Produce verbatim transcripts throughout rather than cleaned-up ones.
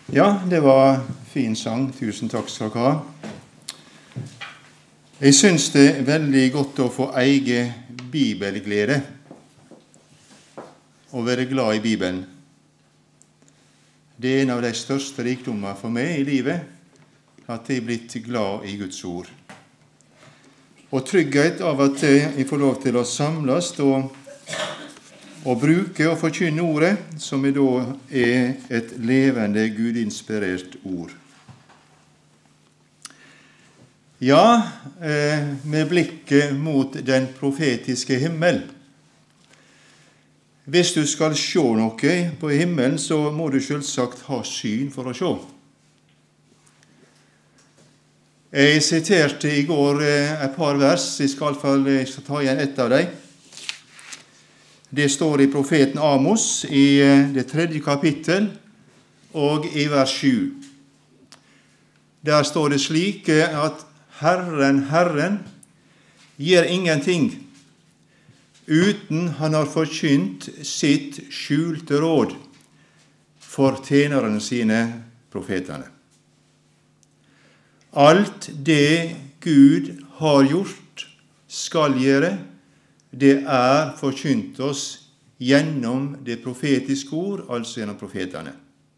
Ja, det var fin sang. Tusen takk skal dere ha. Jeg synes det er veldig godt å få eie bibelglede og være glad i Bibelen. Det er en av de største rikdommer for meg i livet, at jeg er blitt glad i Guds ord. Og trygghet av at jeg får lov til å samles og, og bruke og forkynne ordet, som da er et levende, gudinspirert ord. Ja, eh, med blikket mot den profetiske himmel. Hvis du skal se noe på himmelen, så må du selvsagt ha syn for å se. Jeg siterte i går et par vers, jeg skal, i hvert fall, jeg skal ta igjen ett av dem. Det står i profeten Amos i det tredje kapittel og i vers sju. Der står det slik at Herren, Herren, gjør ingenting uten han har forkynt sitt skjulte råd for tjenerne sine, profetene. Alt det Gud har gjort, skal gjøre, det er forkynt oss gjennom det profetiske ord, altså gjennom profetene.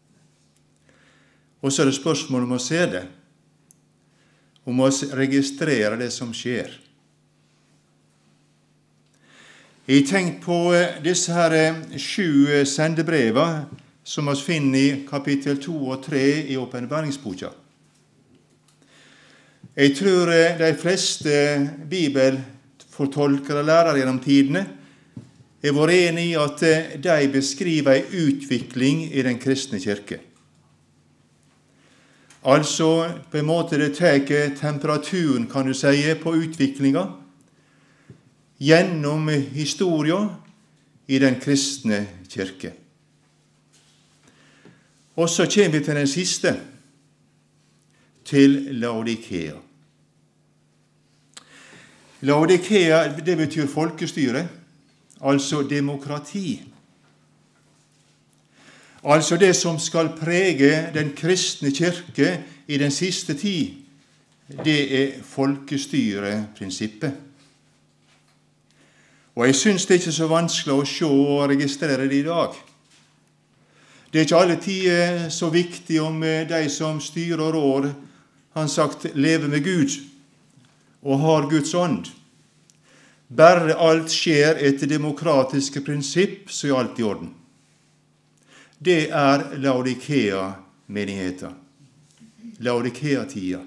Og så er det spørsmål om å se det, om å registrere det som skjer. Jeg har tenkt på disse her sju sendebreva som vi finner i kapittel to og tre i åpenbaringsboka. Jeg tror de fleste bibelfortolkere og lærere gjennom tidene er vært enige i at de beskriver en utvikling i den kristne kirke. Altså, på en måte det tar temperaturen, kan du si, på utviklingen gjennom historien i den kristne kirke. Og så kommer vi til den siste, til Laodikea. Laodikea, det betyr folkestyre, altså demokrati. Altså det som skal prege den kristne kirke i den siste tid, det er folkestyreprinsippet. Og jeg synes det er ikke så vanskelig å se og registrere det i dag. Det er ikke alle tider så viktig om de som styrer og rår, han sagt, lever med Gud og har Guds ånd. Bare alt skjer etter demokratiske prinsipp, så er alt i orden. Det er Laodikea-menigheten. Laodikea-tida.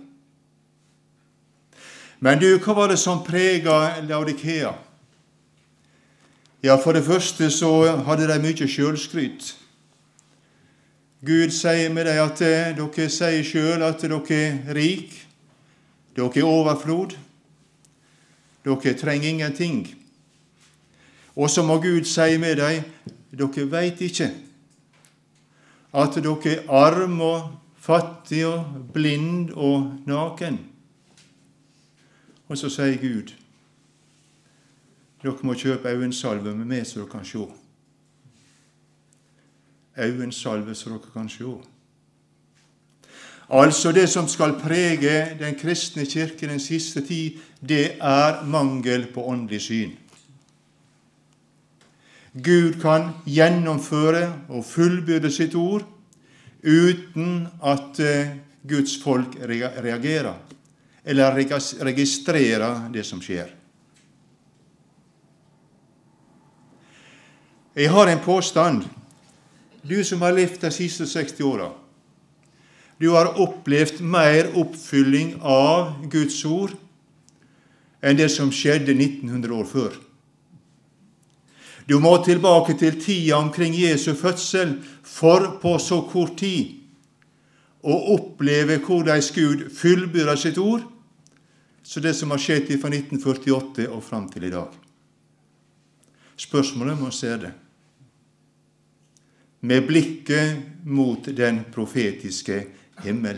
Men du, hva var det som preget Laodikea? Ja, for det første så hadde de mye selvskryt. Gud sier med deg at dere sier selv at dere er rik, dere er overflod, dere trenger ingenting. Og så må Gud si med deg, dere vet ikke at dere er arm og fattig og blind og naken. Og så sier Gud, dere må kjøpe øyensalve med meg så dere kan se. Øyensalve så dere kan se. Altså det som skal prege den kristne kirke den siste tid, det er mangel på åndelig syn. Gud kan gjennomføre og fullbyrde sitt ord uten at Guds folk reagerer eller registrerer det som skjer. Jeg har en påstand. Du som har levd de siste seksti åra, du har opplevd mer oppfylling av Guds ord enn det som skjedde nitten hundre år før. Du må tilbake til tida omkring Jesu fødsel for på så kort tid å oppleve hvordan Gud fullbyrder sitt ord, så det som har skjedd fra nitten førtiåtte og fram til i dag. Spørsmålet må se det. Med blikket mot den profetiske himmel.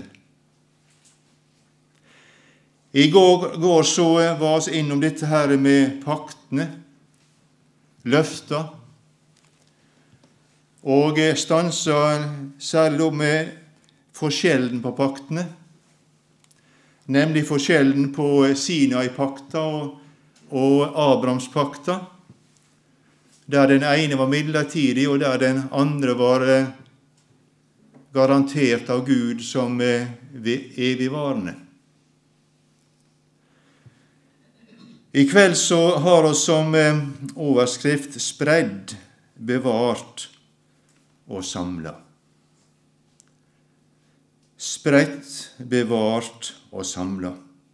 I går, går så var vi innom dette her med paktene, løfter, og stansa særlig med forskjellen på paktene, nemlig forskjellen på Sinai-pakta og, og Abrahamspakta, der den ene var midlertidig, og der den andre var garantert av Gud som evigvarende. I kveld så har oss som overskrift spredd, bevart og samla. Spredt, bevart og samla.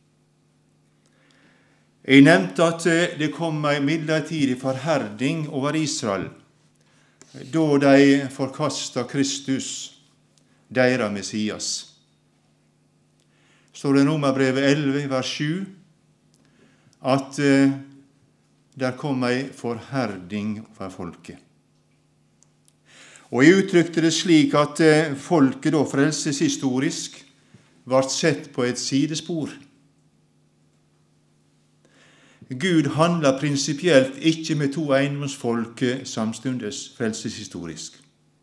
Jeg nevnte at det kom en midlertidig forherding over Israel, da de forkastet Kristus, deres Messias. Står det i Romerbrevet elleve, vers sju, at eh, der kom ei forherding over folket. Og jeg uttrykte det slik at eh, folket da frelseshistorisk ble sett på et sidespor. Gud handler prinsipielt ikke med to eiendomsfolk samstundes, frelseshistorisk.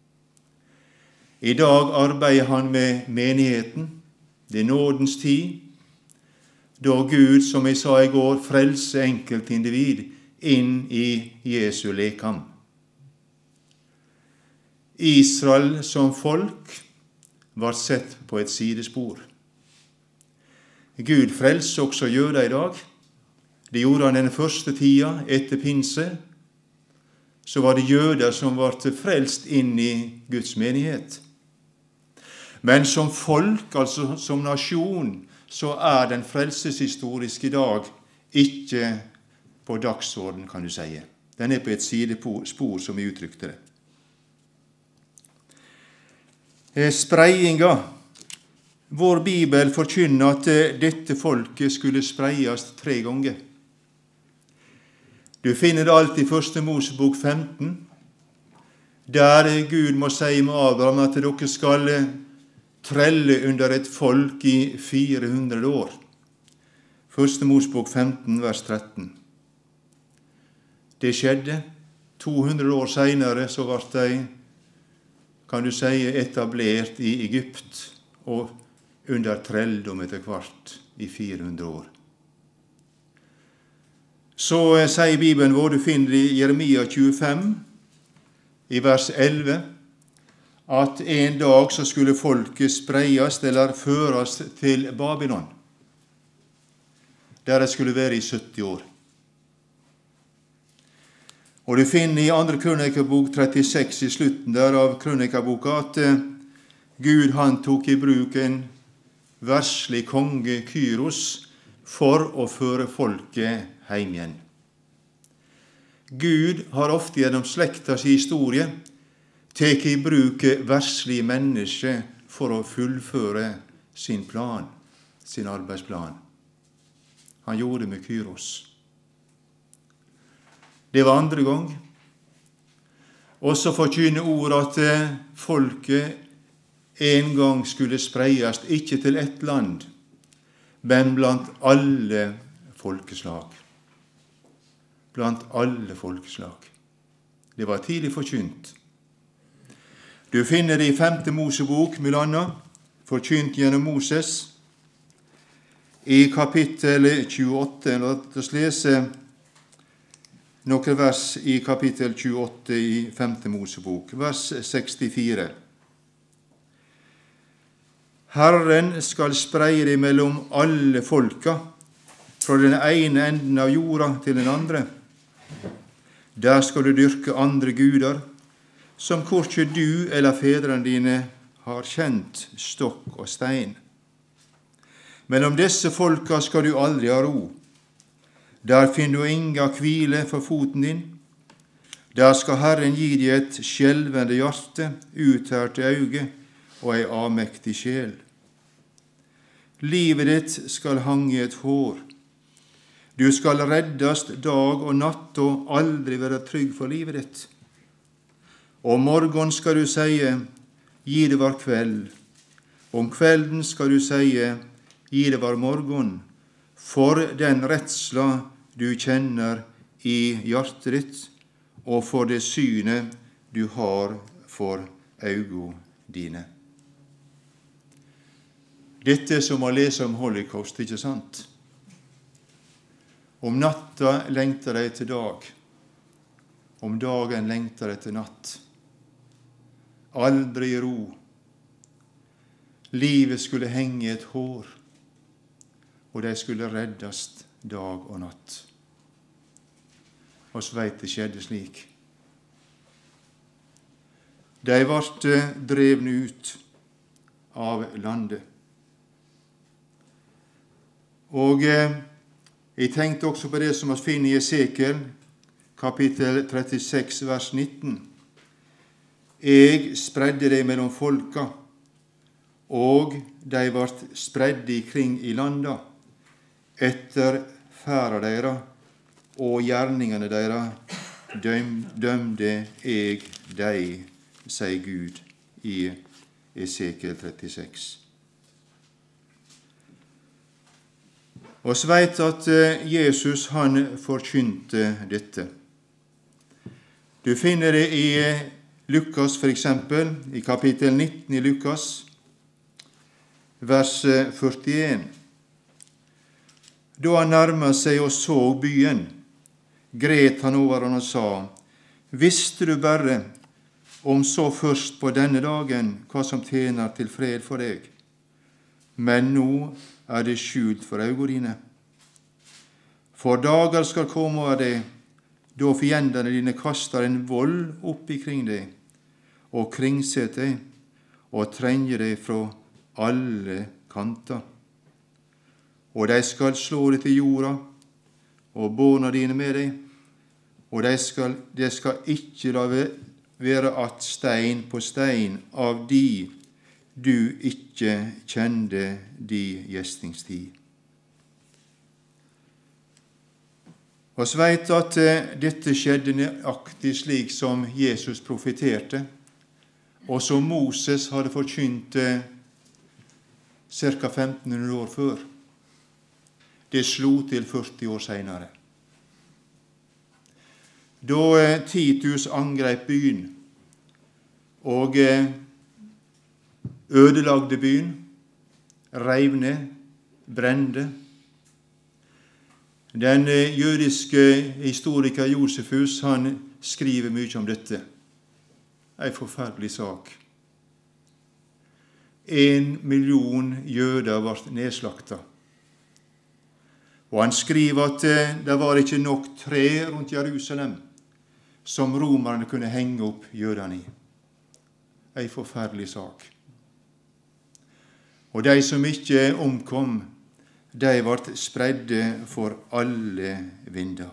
I dag arbeider han med menigheten, det er nådens tid, da Gud, som jeg sa i går, frelser enkeltindivid inn i Jesu lekam. Israel som folk var sett på et sidespor. Gud frelser også jøder i dag. Det gjorde han den første tida etter pinse. Så var det jøder som var frelst inn i Guds menighet. Men som folk, altså som nasjon, så er den frelseshistoriske dag ikke på dagsorden, kan du si. Den er på et sidespor, som vi uttrykte det. Spreiinga. Vår Bibel forkynner at dette folket skulle spreies tre ganger. Du finner det alt i første Mosebok femten, der Gud må si med Abraham at dere skal trelle under et folk i fire hundre år. Første Mosebok femten, vers tretten. Det skjedde. to hundre år senere så ble de, kan du si, etablert i Egypt og under trelldom etter hvert i fire hundre år. Så sier Bibelen vår, du finner i Jeremia tjuefem, i vers elleve, at en dag så skulle folket spreies eller føres til Babylon, der det skulle være i sytti år. Og du finner i andre Krønikabok trettiseks i slutten der av Krønikaboka at Gud han tok i bruk en verslig konge Kyros for å føre folket hjem igjen. Gud har ofte gjennom slektas historie tek i bruk verslige mennesker for å fullføre sin plan, sin arbeidsplan. Han gjorde det med Kyros. Det var andre gang. Og så forkynner ord at folket en gang skulle spreies, ikke til ett land, men blant alle folkeslag. Blant alle folkeslag. Det var tidlig forkynt. Du finner det i femte Mosebok, Milana, forkynt gjennom Moses, i kapittel tjueåtte. La oss lese noen vers i kapittel tjueåtte i femte Mosebok, vers sekstifire. Herren skal spreie deg mellom alle folka, fra den ene enden av jorda til den andre. Der skal du dyrke andre guder, som korkje du eller fedrene dine har kjent, stokk og stein. Men om disse folka skal du aldri ha ro. Der finner du inga hvile for foten din. Der skal Herren gi deg et skjelvende hjerte, uthærte øyne og ei avmektig sjel. Livet ditt skal hange i et hår. Du skal reddast dag og natt og aldri være trygg for livet ditt. Om morgen skal du seie, gi det var kveld. Om kvelden skal du seie, gi det var morgen. For den redsla du kjenner i hjertet ditt, og for det synet du har for øynene dine. Dette er som å lese om holocaust, ikke sant? Om natta lengter de til dag, om dagen lengter de til natt. Aldri ro. Livet skulle henge i et hår, og de skulle reddast dag og natt. Og så vet det skjedde slik. De ble drevne ut av landet. Og eh, jeg tenkte også på det som vi finner i Esekiel, kapittel trettiseks, vers nitten. Jeg spredde deg mellom folka, og de ble spredde ikring i landa, etter ferda deira og gjerningene deira døm, dømde jeg dei, sier Gud i Esekiel trettiseks. Og så vet at Jesus han forkynte dette. Du finner det i Lukas for eksempel, i kapittel nitten i Lukas, vers førtien. Da han nærmet seg og så byen, gret han over han og sa, visste du bare om så først på denne dagen hva som tjener til fred for deg, men nå er det skjult for øynene dine. For dager skal komme over deg, da fiendene dine kaster en vold opp ikring deg, og kringset deg, og trenger deg fra alle kanter. Og de skal slå deg til jorda, og barna dine med deg, og de skal, de skal ikke la være at stein på stein av de du ikke kjente de gjestingstid. Og så vet at dette skjedde nøyaktig slik som Jesus profeterte, og som Moses hadde forkynt ca. femten hundre år før. Det slo til førti år senere. Da Titus angrep byen og ødelagde byen, reiv ned, brende. Den jødiske historiker Josefus han skriver mye om dette. En forferdelig sak. En million jøder ble nedslakta. Og han skriver at det var ikke nok tre rundt Jerusalem som romerne kunne henge opp jødene i. En forferdelig sak. Og de som ikke omkom, de ble spredde for alle vinder.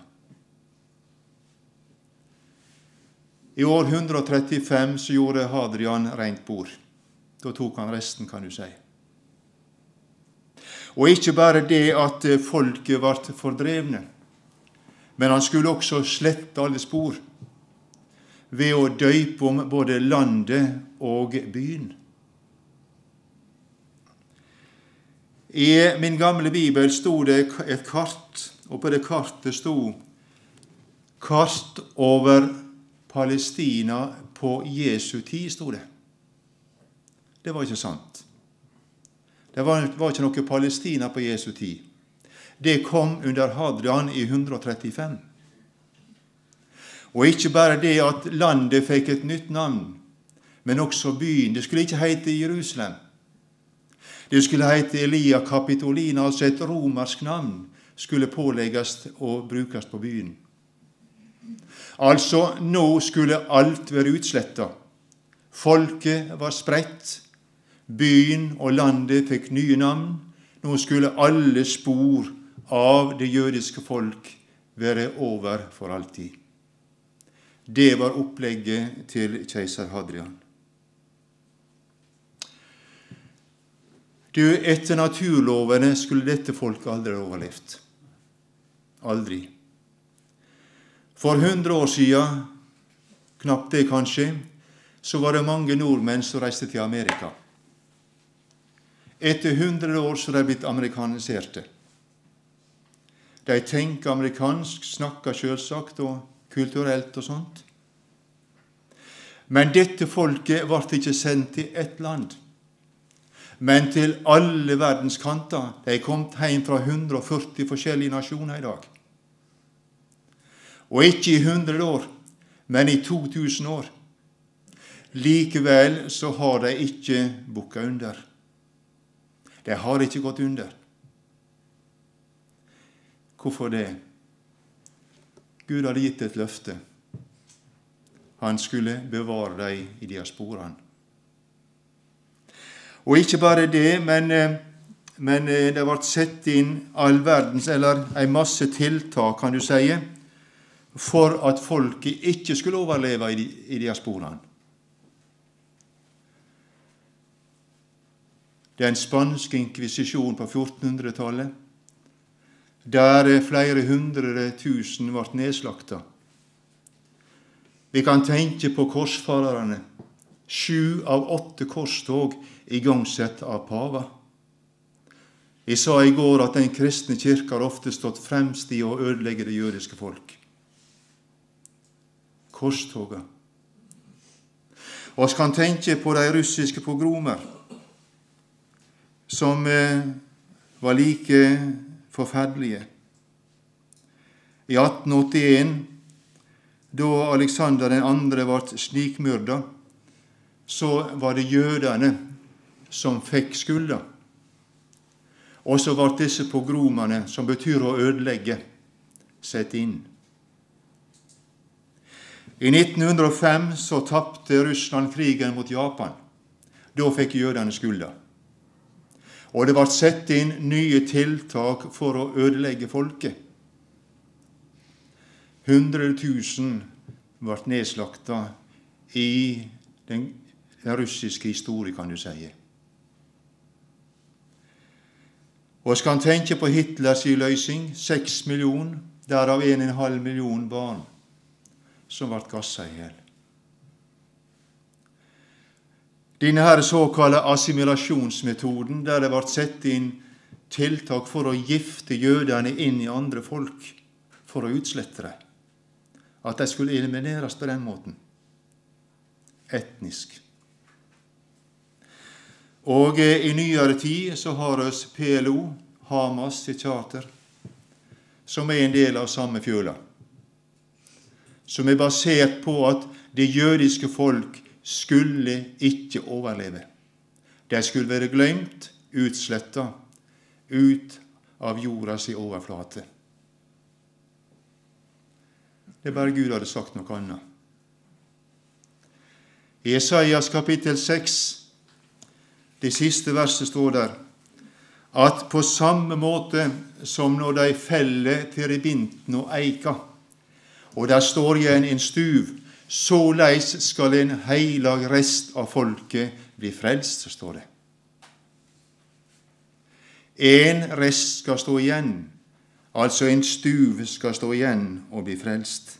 I år hundre og trettifem så gjorde Hadrian rent bord. Da tok han resten, kan du si. Og ikke bare det at folket ble fordrevne, men han skulle også slette alle spor ved å døype om både landet og byen. I min gamle bibel stod det et kart, og på det kartet stod kart over Palestina på Jesu tid, stod det. Det var ikke sant. Det var, var ikke noe Palestina på Jesu tid. Det kom under Hadrian i hundre og trettifem. Og ikke bare det at landet fikk et nytt navn, men også byen. Det skulle ikke hete Jerusalem. Det skulle hete Elia Capitolina, altså et romersk navn, skulle pålegges og brukes på byen. Altså, nå skulle alt være utslettet. Folket var spredt. Byen og landet fikk nye navn. Nå skulle alle spor av det jødiske folk være over for alltid. Det var opplegget til keiser Hadrian. Du, etter naturlovene skulle dette folket aldri ha overlevd. Aldri. For hundre år siden, knapt det kanskje, så var det mange nordmenn som reiste til Amerika. Etter hundre år så er de blitt amerikaniserte. De tenker amerikansk, snakker selvsagt og kulturelt og sånt. Men dette folket ble ikke sendt til ett land. men til alle verdens kanter. De er kommet hjem fra hundre og førti forskjellige nasjoner i dag. Og ikke i hundre år, men i to tusen år. Likevel så har de ikke bukket under. De har ikke gått under. Hvorfor det? Gud hadde gitt et løfte. Han skulle bevare dem i diasporaen. Og ikke bare det, men, men det ble sett inn all verdens, eller en masse tiltak, kan du si, for at folket ikke skulle overleve i, i diasporaen. Den spanske inkvisisjonen på fjortenhundretallet, der flere hundre tusen ble nedslakta. Vi kan tenke på korsfarerne. Sju av åtte korstog igangsett av pava. Jeg sa i går at den kristne kirke har ofte stått fremst i å ødelegge det jødiske folk. Korstoga. Og vi kan tenke på de russiske pogromer, som var like forferdelige. I atten åttien, da Alexander den andre ble snikmyrda, så var det jødene som fikk skylda. Og så var disse pogromene, som betyr å ødelegge, sett inn. I nitten hundre og fem så tapte Russland krigen mot Japan. Da fikk jødene skylda. Og det ble sett inn nye tiltak for å ødelegge folket. Hundre tusen ble nedslakta i den, den russiske historie, kan du si. Og vi kan tenke på Hitlers løsning, seks millioner, derav en og en halv million barn som ble gasset i hjel. Denne her såkalte assimilasjonsmetoden, der det ble sett inn tiltak for å gifte jødene inn i andre folk, for å utslette dem. At de skulle elimineres på den måten. Etnisk. Og i nyere tid så har oss P L O, Hamas i charter, som er en del av samme fjøla. Som er basert på at det jødiske folk skulle ikke overleve. De skulle være glemt, utsletta, ut av jordas overflate. Det er bare Gud hadde sagt noe annet. I Esaias kapittel seks, det siste verset står der, at på samme måte som når de feller terebinten og eika, og der står igjen en stuv, såleis skal en heilag rest av folket bli frelst, så står det. En rest skal stå igjen, altså en stuv skal stå igjen og bli frelst.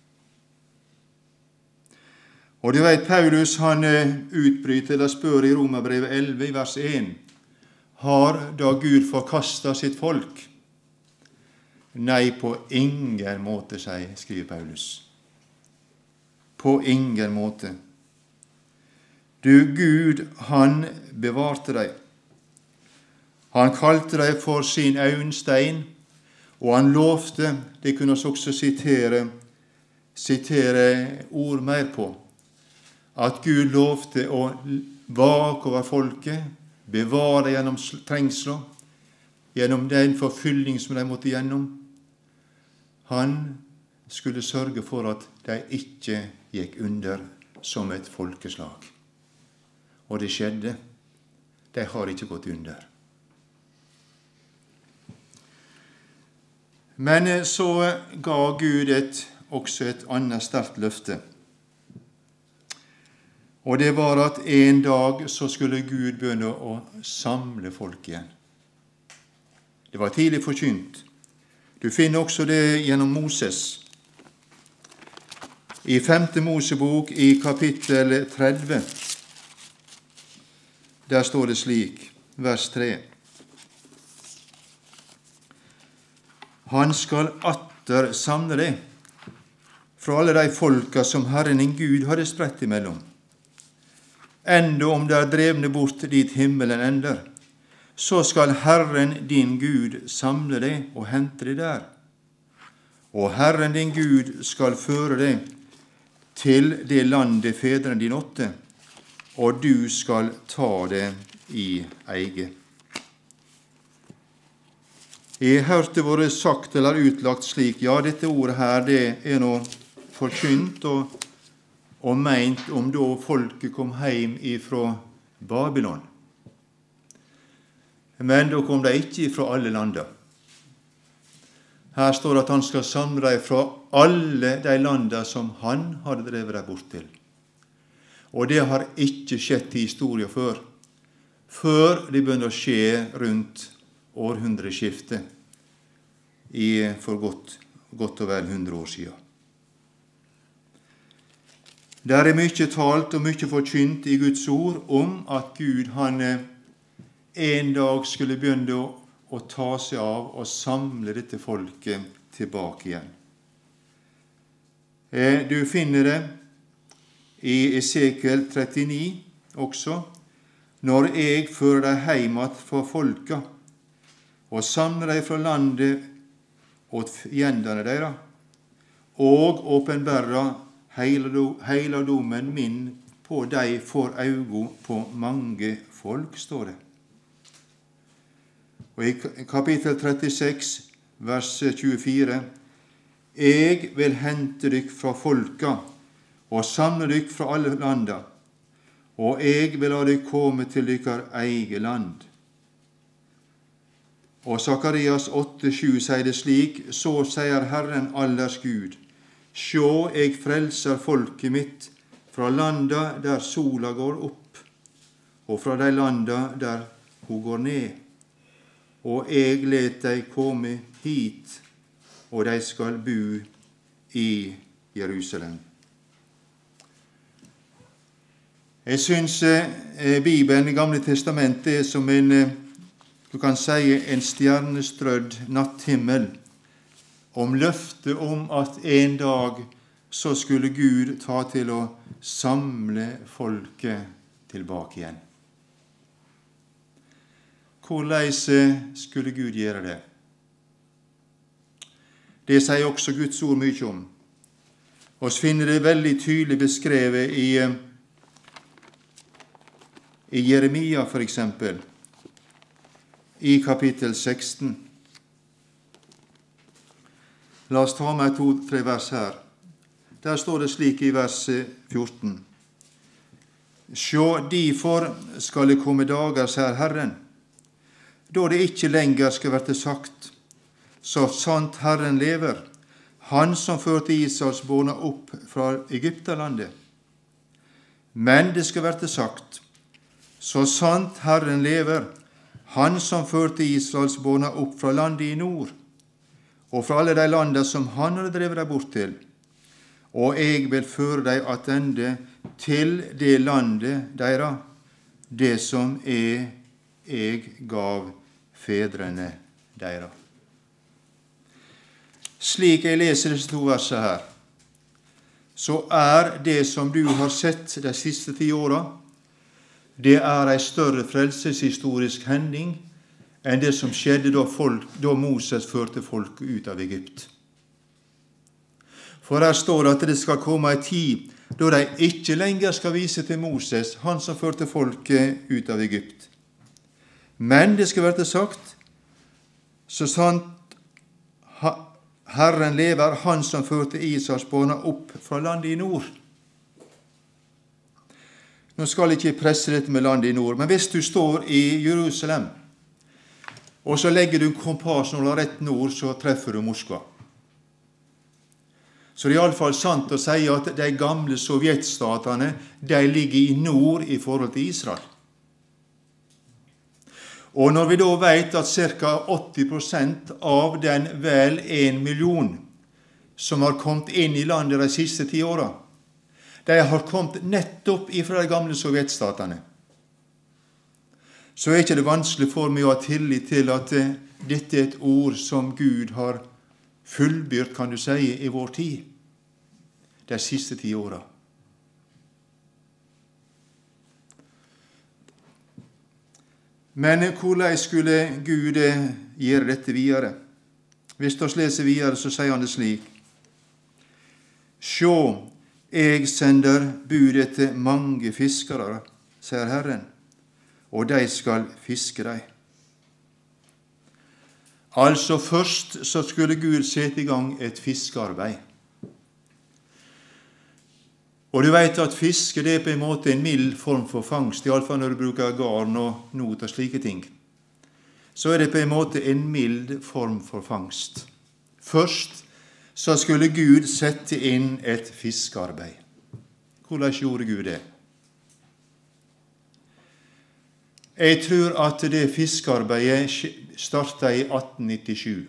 Og du vet, Paulus han utbryter, eller spør i Romerbrevet elleve i vers en, har da Gud forkastet sitt folk? Nei, på ingen måte, sier, skriver Paulus. På ingen måte. Du, Gud, han bevarte deg. Han kalte deg for sin øyenstein, og han lovte, det kunne vi også sitere, sitere ord mer på, at Gud lovte å vake over folket, bevare gjennom trengsler, gjennom den forfylling som de måtte gjennom. Han skulle sørge for at de ikke gikk under som et folkeslag. Og det skjedde. De har ikke gått under. Men så ga Gud et, også et annet sterkt løfte. Og det var at en dag så skulle Gud begynne å samle folk igjen. Det var tidlig forkynt. Du finner også det gjennom Moses. I femte Mosebok i kapittel tretti, der står det slik, vers tre. Han skal atter samle deg fra alle de folka som Herren din Gud hadde spredt imellom. enda om det er drevne bort dit himmelen ender, så skal Herren din Gud samle deg og hente deg der. Og Herren din Gud skal føre deg til det landet fedrene dine åtte, og du skal ta det i eie. Jeg hørte vært sagt eller utlagt slik, ja, dette ordet her, det er nå forkynt og, og meint om da folket kom heim ifra Babylon. Men da kom de ikke ifra alle landa. Her står det at han skal samle dem fra alle de landa som han hadde drevet dem bort til. Og det har ikke skjedd i historien før, før det begynner å skje rundt århundreskiftet i for godt, godt og vel hundre år siden. Der er mye talt og mye forkynt i Guds ord om at Gud han en dag skulle begynne å, å ta seg av og samle dette folket tilbake igjen. Du finner det i Esekiel trettini også, når jeg fører deg heim att for folka, og samler deg fra landet åt fiendene deres, og åpenbærer heiladommen min på deg for augo på mange folk, står det. Og i kapittel trettiseks, vers tjuefire, jeg vil hente dykk fra folka, og samle dykk fra alle landa, og jeg vil la dykk komme til dykkar eige land. Og Sakarias åtte sju sier det slik, så sier Herren allers Gud, sjå, jeg frelser folket mitt fra landa der sola går opp, og fra de landa der hun går ned. Og jeg let dei komme hit, og de skal bo i Jerusalem. Jeg synes eh, Bibelen i Gamle Testamentet er som en, eh, du kan si, en stjernestrødd natthimmel, om løftet om at en dag så skulle Gud ta til å samle folket tilbake igjen. Hvordan skulle Gud gjøre det? Det sier også Guds ord mye om. Og så finner det veldig tydelig beskrevet i, i Jeremia for eksempel, i kapittel seksten. La oss ta med to-tre vers her. Der står det slik i vers fjorten. Sjå, derfor skal det komme dager, sier Herren, da det ikke lenger skal verte sagt, så sant Herren lever, han som førte Israels barna opp fra Egyptalandet. Men det skal verte sagt, så sant Herren lever, han som førte Israels barna opp fra landet i nord, og fra alle de landa som han hadde drevet dem bort til, og jeg vil føre dem attende til det landet deres, det som er jeg gav fedrene deres. Slik jeg leser disse to versene her, så er det som du har sett de siste ti åra, det er en større frelseshistorisk hending enn det som skjedde da, folk, da Moses førte folket ut av Egypt. For her står det at det skal komme en tid da de ikke lenger skal vise til Moses, han som førte folket ut av Egypt. Men det skal være sagt, så sant Herren lever, han som førte Israels barna opp fra landet i nord. Nå skal jeg ikke presse dette med landet i nord, men hvis du står i Jerusalem, og så legger du kompassnåla rett nord, så treffer du Moskva. Så det er i alle fall sant å si at de gamle sovjetstatene, de ligger i nord i forhold til Israel. Og når vi da vet at ca. åtti prosent av den vel en million som har kommet inn i landet de siste ti åra, de har kommet nettopp ifra de gamle sovjetstatene, så er ikke det vanskelig for meg å ha tillit til at dette er et ord som Gud har fullbyrt, kan du si, i vår tid, de siste ti åra. Men hvordan skulle Gud gjøre dette videre? Hvis vi leser videre, så sier han det slik: «Sjå, jeg sender bud etter mange fiskere, sier Herren, og de skal fiske deg.» Altså først så skulle Gud sette i gang et fiskearbeid. Og du vet at fiske det er på en måte en mild form for fangst, i alle fall når du bruker garn og not og slike ting. Så er det på en måte en mild form for fangst. Først så skulle Gud sette inn et fiskearbeid. Hvordan gjorde Gud det? Jeg tror at det fiskearbeidet startet i atten nittisju.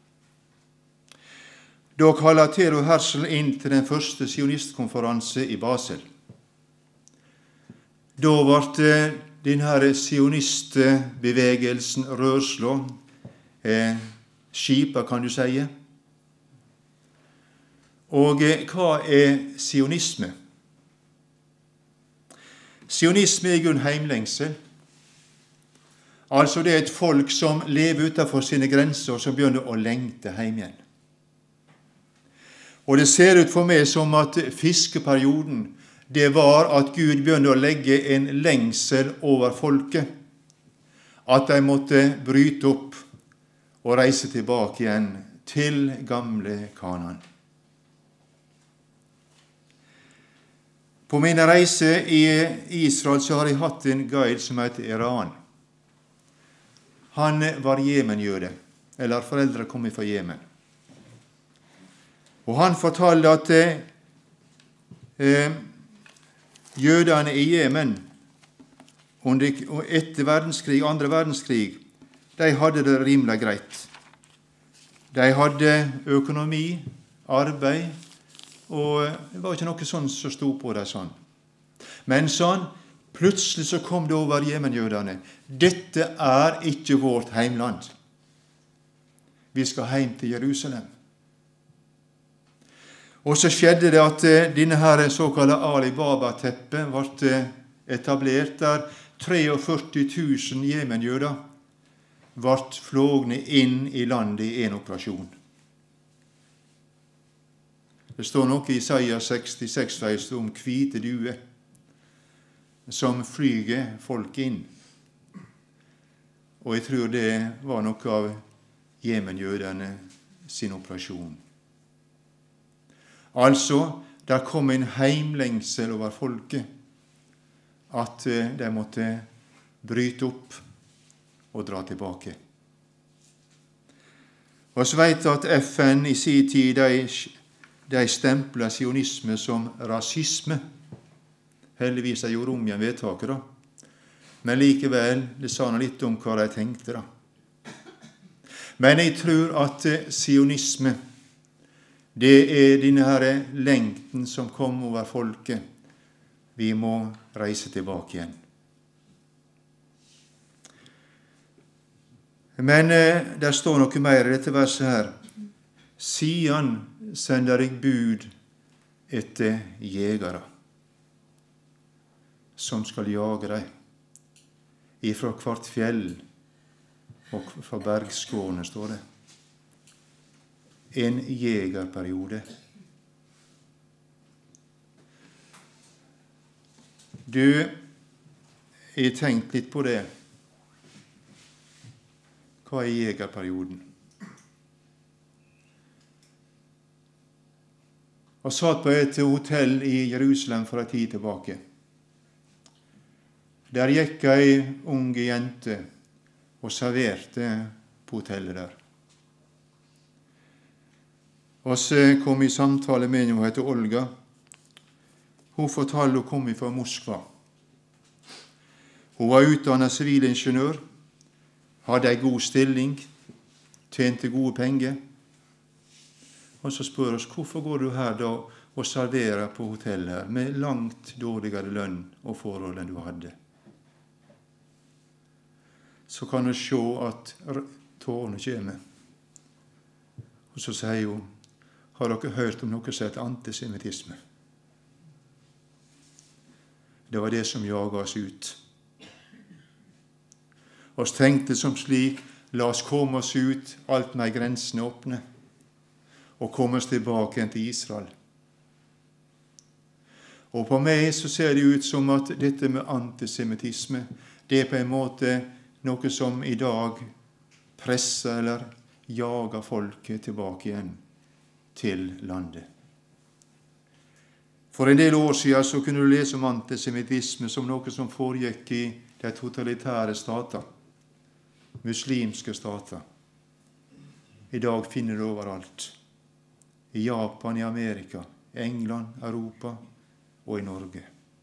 Da kalte Theodor Herzl inn til den første sionistkonferanse i Basel. Da ble denne sionistbevegelsen rørslå, eh, skipet, kan du si. Og eh, hva er sionisme? Sionisme er en heimlengsel. Altså det er et folk som lever utenfor sine grenser, og som begynner å lengte hjem igjen. Og det ser ut for meg som at fiskeperioden, det var at Gud begynte å legge en lengsel over folket, at de måtte bryte opp og reise tilbake igjen til gamle Kanaan. På mine reiser i Israel så har jeg hatt en guide som heter Iran. Han var jemenjøde, eller foreldre kom fra Jemen. Og han fortalte at eh, jødene i Jemen under, etter verdenskrig, andre verdenskrig, de hadde det rimelig greit. De hadde økonomi, arbeid, og det var ikke noe sånn som stod på dem sånn. Men sånn, plutselig så kom det over jemenjødene: dette er ikke vårt heimland. Vi skal hjem til Jerusalem. Og så skjedde det at denne her såkalte Ali Baba-teppet ble etablert, der førti tusen jemenjøder ble flågne inn i landet i en operasjon. Det står noe i Isaiah sekstiseks om hvite duer som flyger folk inn. Og jeg tror det var noe av jemenjødene sin operasjon. Altså, der kom en heimlengsel over folket, at de måtte bryte opp og dra tilbake. Og så vet at F N i sin tid, de, de stemplet sionisme som rasisme. Heldigvis de gjorde om igjen vedtaket da. Men likevel, det sa noe litt om hva de tenkte da. Men jeg tror at sionisme, det er denne her lengten som kom over folket. Vi må reise tilbake igjen. Men eh, der står noe mer i dette verset her. Siden sender jeg bud etter jegere, som skal jage deg, ifra hvert fjell og fra bergskårene, står det. En jegerperiode. Du, jeg har tenkt litt på det. Hva er jegerperioden? Jeg satt på et hotell i Jerusalem for en tid tilbake. Der gikk ei unge jente og serverte på hotellet der. Og så kom i samtale med henne, hun heter Olga. Hun fortalte hun kom fra Moskva. Hun var utdannet sivilingeniør, hadde en god stilling, tjente gode penger. Og så spør oss, hvorfor går du her da og serverer på hotellet her, med langt dårligere lønn og forhold enn du hadde? Så kan du se at tårene kommer. Og så sier hun, har dere hørt om noe som heter antisemittisme? Det var det som jaget oss ut. oss tenkte som slik, la oss komme oss ut alt med grensene åpne, og komme oss tilbake igjen til Israel. Og på meg så ser det ut som at dette med antisemitisme, det er på en måte noe som i dag presser eller jager folket tilbake igjen til landet. For en del år siden så kunne du lese om antisemitisme som noe som foregikk i de totalitære stater, muslimske stater. I dag finner du overalt. I Japan, i Amerika, England, Europa og i Norge.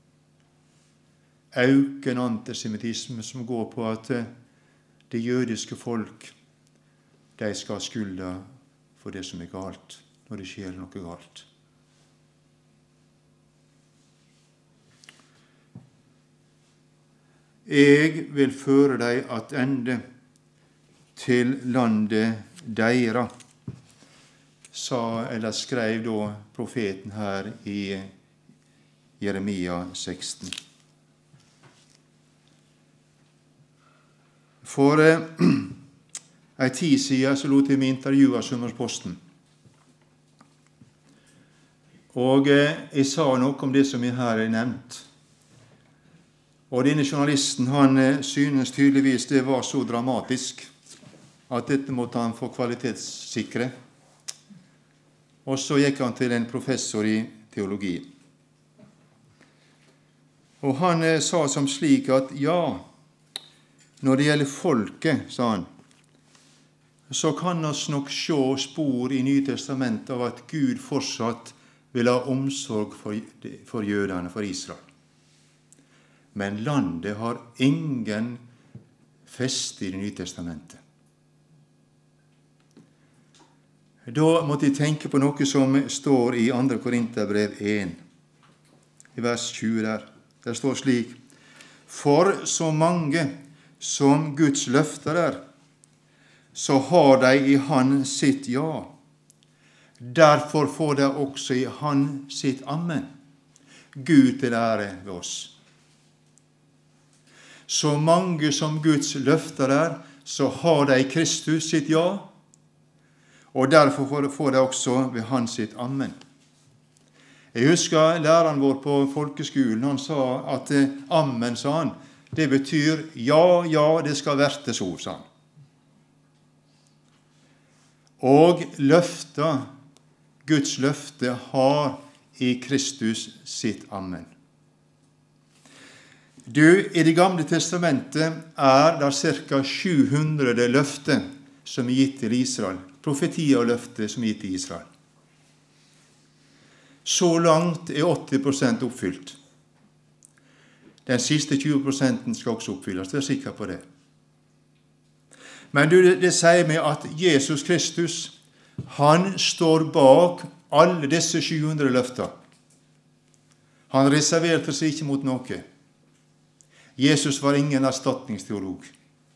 Auken antisemitisme som går på at det jødiske folk, de skal ha skylda for det som er galt, når det skjer noe galt. Jeg vil føre deg attende til landet deira, sa eller skrev da profeten her i Jeremia seksten. For eh, en tid siden så lot jeg meg intervjue av Sunnmørsposten. Og eh, jeg sa noe om det som jeg her har nevnt. Og denne journalisten, han eh, synes tydeligvis det var så dramatisk at dette måtte han få kvalitetssikre. Og så gikk han til en professor i teologi. Og han eh, sa som slik at ja, når det gjelder folket, sa han, så kan oss nok se spor i Nye Testamentet av at Gud fortsatt vil ha omsorg for, for jødene, for Israel. Men landet har ingen feste i Det Nye Testamentet. Da måtte jeg tenke på noe som står i andre Korinterbrev én, i vers tjue der. Der står slik: For så mange som Guds løfter er, så har de i Han sitt ja. Derfor får de også i Han sitt amen. Gud til ære ved oss. Så mange som Guds løfter er, så har de i Kristus sitt ja, og derfor får de også ved Han sitt amen. Jeg husker læreren vår på folkeskolen, han sa at amen, sa han, det betyr ja, ja, det skal verte så, sa han. Og løfta, Guds løfte, har i Kristus sitt amen. Du, i Det gamle testamentet er det ca. sju hundre løfter som er gitt til Israel. Profetier og løfter som er gitt til Israel. Så langt er åtti prosent oppfylt. Den siste tjue prosenten skal også oppfylles, jeg er sikker på det. Men du, det, det sier meg at Jesus Kristus, han står bak alle disse sju hundre løfter. Han reserverte seg ikke mot noe. Jesus var ingen erstatningsteolog.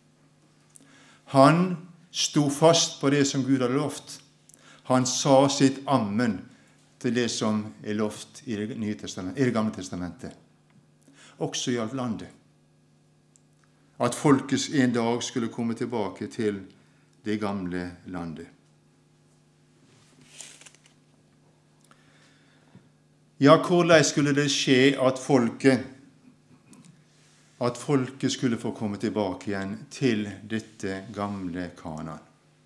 Han sto fast på det som Gud hadde lovt. Han sa sitt amen til det som er lovt i Det, Nye Testamentet, i Det gamle testamentet. Også gjaldt landet. At folket en dag skulle komme tilbake til det gamle landet. Ja, hvordan skulle det skje at folket, at folket skulle få komme tilbake igjen til dette gamle Kanaan?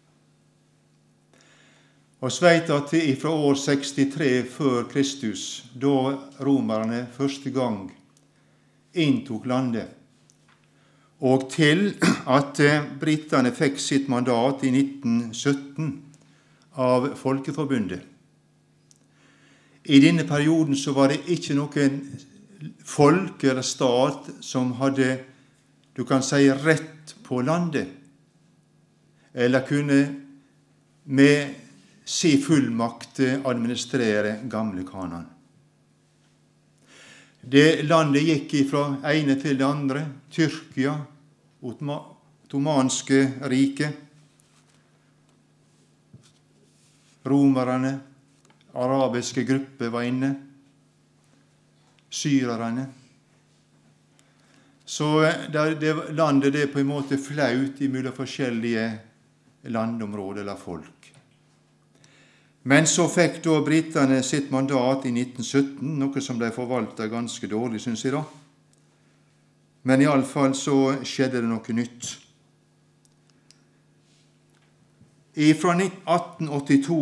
Og sveit at fra år sekstitre før Kristus, da romerne første gang inntok landet, og til at brittene fikk sitt mandat i nitten sytten av Folkeforbundet. I denne perioden så var det ikke noen folk eller stat som hadde, du kan si, rett på landet, eller kunne med si fullmakt administrere gamle Kanaan. Det landet gikk fra ene til det andre, Tyrkia, Ottomanske riket, romerne, arabiske grupper var inne, syrerne. Så det, det landet det på en måte flaut imellom forskjellige landområder eller folk. Men så fikk da britene sitt mandat i nitten sytten, noe som de forvaltet ganske dårlig, synes jeg da. Men i alle fall så skjedde det noe nytt. Fra atten åttito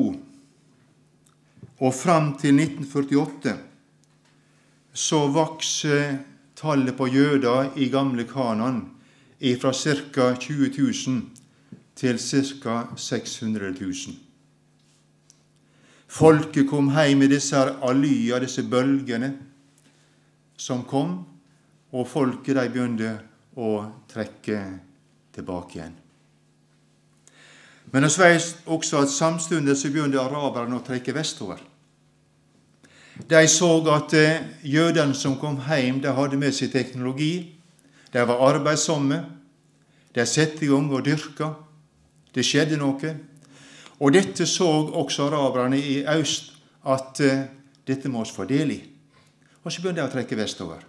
og fram til nitten førtiåtte så vokste tallet på jøder i gamle Kanaan fra ca. tjue tusen til ca. seks hundre tusen. Folket kom hjem med disse alyer, disse bølgene som kom, og folket de begynte å trekke tilbake igjen. Men vi vet også at samtidig så begynte araberne å trekke vestover. De så at jødene som kom hjem, de hadde med seg teknologi, de var arbeidsomme, de satte i gang og dyrka, det skjedde noe. Og dette så også araberne i øst, at uh, dette må oss fordele i. Og så begynte de å trekke vestover.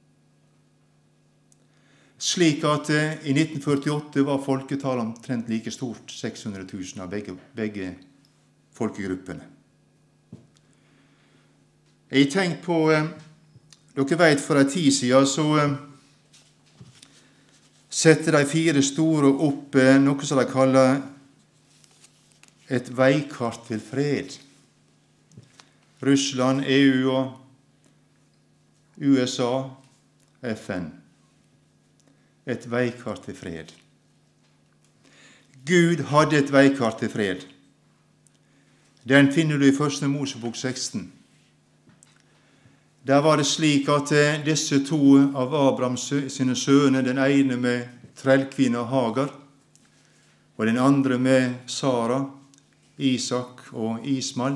Slik at uh, i nitten førtiåtte var folketallet omtrent like stort, seks hundre tusen av begge, begge folkegruppene. Jeg tenker på, uh, dere vet for en tid siden, så uh, setter de fire store opp uh, noe som de kaller et veikart til fred. Russland, E U og U S A, F N. Et veikart til fred. Gud hadde et veikart til fred. Den finner du i første Mosebok seksten. Der var det slik at disse to av Abrahams sine sønner, den ene med trellkvinna Hagar, og den andre med Sara, Isak og Ismael,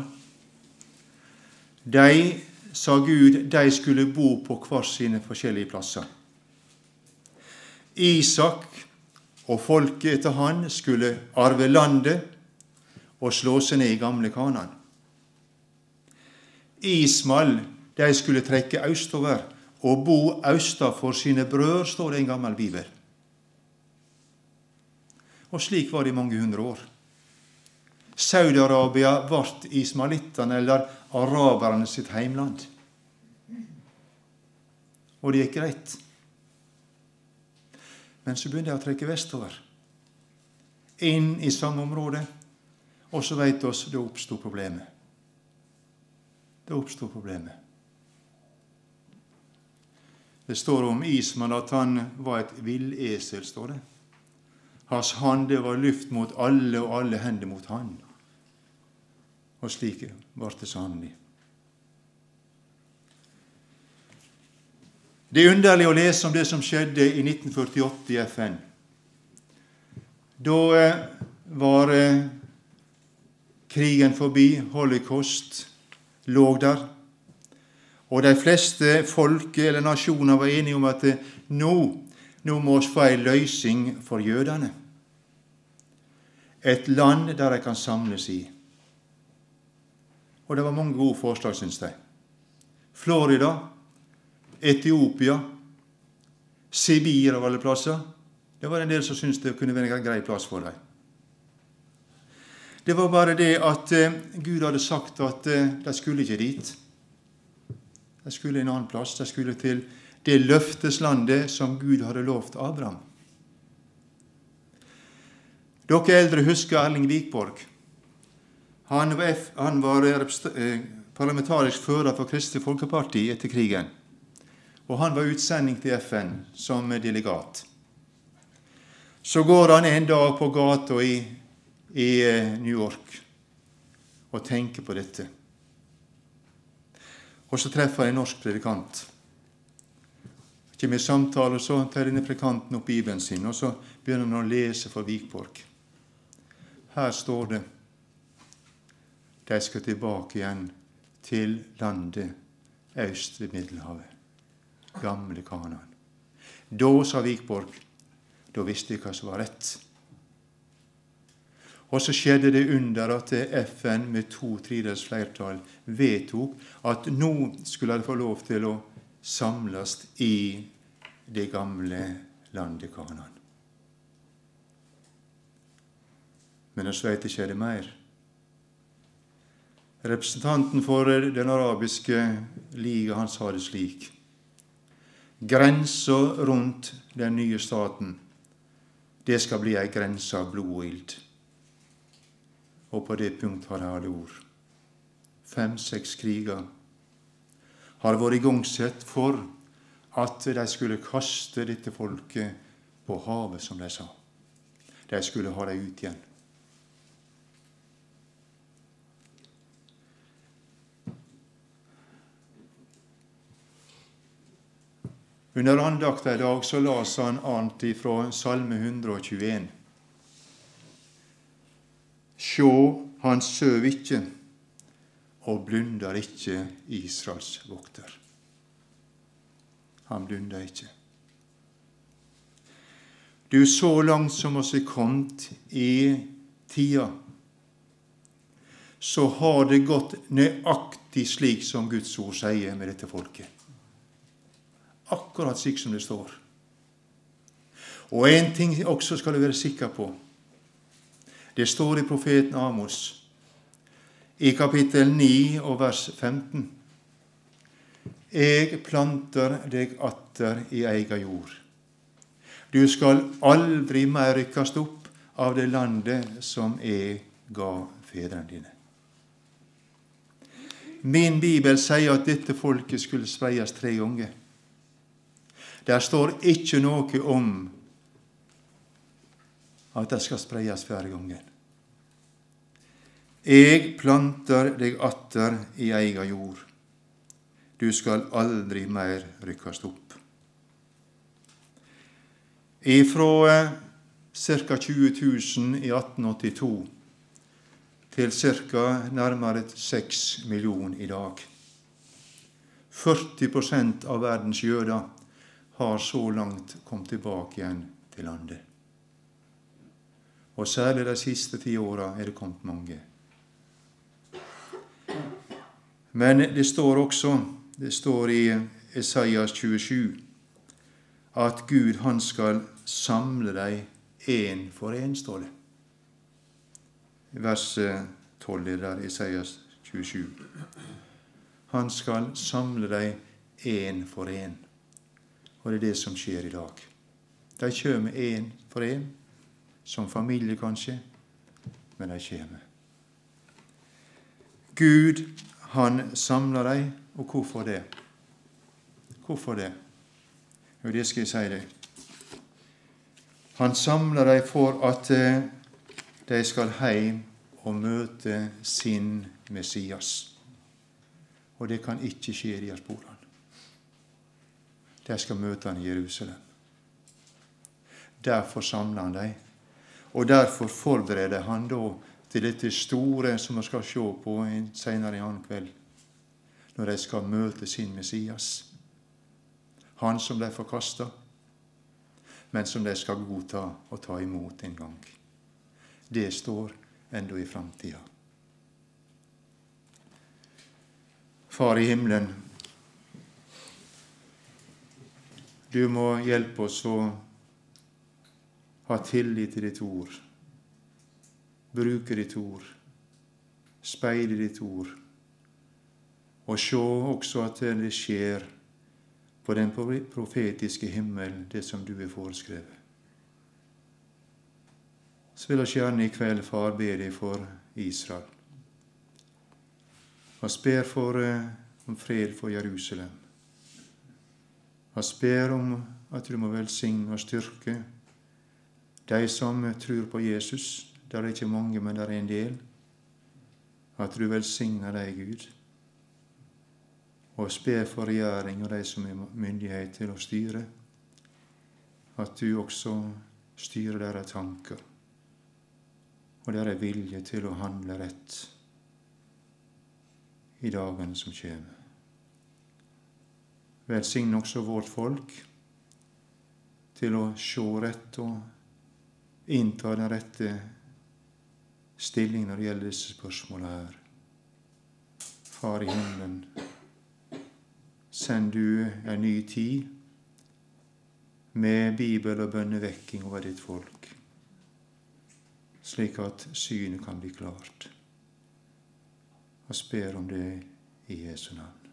de, sa Gud, de skulle bo på hver sine forskjellige plasser. Isak og folket etter han skulle arve landet og slå seg ned i gamle Kanaan. Ismael, de skulle trekke østover og bo østa for sine brødre, står det i en gammel bibel. Og slik var det i mange hundre år. Saudi-Arabia ble ismaelittene eller araberne sitt heimland. Og det gikk greit. Men så begynte jeg å trekke vestover, inn i samme område, og så vet oss, det oppstod problemet. Det oppstod problemet. Det står om Ismael at han var et villesel, står det. Hans hande var lyft mot alle, og alle hender mot han. Og slik var det sannelig. Det er underlig å lese om det som skjedde i nitten førtiåtte i F N. Da var krigen forbi, holocaust lå der, og de fleste folk eller nasjoner var enige om at nå, nå må vi få en løsning for jødene. Et land der de kan samles i. Og det var mange gode forslag, synes jeg. Florida, Etiopia, Sibir av alle plasser. Det var en del som syntes det kunne være en grei plass for dem. Det var bare det at eh, Gud hadde sagt at eh, de skulle ikke dit. De skulle en annen plass. De skulle til det løfteslandet som Gud hadde lovt Abraham. Dere eldre husker Erling Wikborg. Han var, han var parlamentarisk fører for Kristelig Folkeparti etter krigen, og han var utsending til F N som delegat. Så går han en dag på gata i, i New York og tenker på dette. Og så treffer han en norsk predikant. Ikke med samtale, og så tar denne predikanten opp Bibelen sin, og så begynner han å lese for Wikborg. Her står det, de skal tilbake igjen til landet øst ved Middelhavet. Gamle Kanaan. Da, sa Wikborg, da visste jeg hva som var rett. Og så skjedde det under at F N med to tredjedels flertall vedtok at nå skulle de få lov til å samles i det gamle landet Kanaan. Men vi vet ikke det mer. Representanten for den arabiske liga, han sa det slik: grensa rundt den nye staten, det skal bli ei grense av blod og ild. Og på det punkt har de alle ord. Fem-seks kriger har vært igangsett for at de skulle kaste dette folket på havet, som de sa. De skulle ha dem ut igjen. Under andakta i dag så las han annet ifra Salme hundre og tjueen. Sjå, han søv ikke, og blundar ikke Israels vokter. Han blundar ikke. Du, så langt som oss er kommet i tida, så har det gått nøyaktig slik som Guds ord sier med dette folket. Akkurat slik som det står. Og en ting også skal du være sikker på. Det står i profeten Amos, i kapittel ni og vers femten. Jeg planter deg atter i eiga jord. Du skal aldri mer rykkast opp av det landet som jeg ga fedrene dine. Min bibel sier at dette folket skulle spreies tre ganger. Der står ikke noe om at det skal spreies hver gangen. Jeg planter deg atter i eiga jord. Du skal aldri mer rykkast opp. Ifra ca. tjue tusen i atten åttito til ca. nærmere seks millioner i dag. førti prosent av verdens jøder har så langt kommet tilbake igjen til landet. Og særlig de siste ti åra er det kommet mange. Men det står også, det står i Esaias tjuesju, at Gud, han skal samle deg en for en, står det. Vers tolv er der, Esaias tjuesju. Han skal samle deg en for en. Og det er det som skjer i dag. De kommer en for en, som familie kanskje, men de kommer. Gud, han samler deg, og hvorfor det? Hvorfor det? Jo, det skal jeg si deg. Han samler deg for at de skal hjem og møte sin Messias. Og det kan ikke skje i diasporaen. De skal møte han i Jerusalem. Derfor samler han dem. Og derfor forbereder han da til dette store som vi skal se på senere i annen kveld, når de skal møte sin Messias. Han som de forkaster, men som de skal godta og ta imot en gang. Det står enda i framtida. Far i himmelen, du må hjelpe oss å ha tillit til ditt ord, bruke ditt ord, speile ditt ord, og se også at det skjer på den profetiske himmel, det som du er foreskrevet. Så vil jeg gjerne i kveld, far, be deg for Israel. Jeg ber for om fred for Jerusalem. Jeg ber om at du må velsigne og styrke de som tror på Jesus. Det er ikke mange, men det er en del. At du velsigner deg, Gud. Og ber for regjering og de som er myndighet til å styre. At du også styrer deres tanker. Og deres vilje til å handle rett i dagene som kommer. Velsign også vårt folk til å se rett og innta den rette stilling når det gjelder disse spørsmålene her. Far i himmelen, send du en ny tid, med bibel og bønnevekking over ditt folk, slik at synet kan bli klart. Og spør om det i Jesu navn.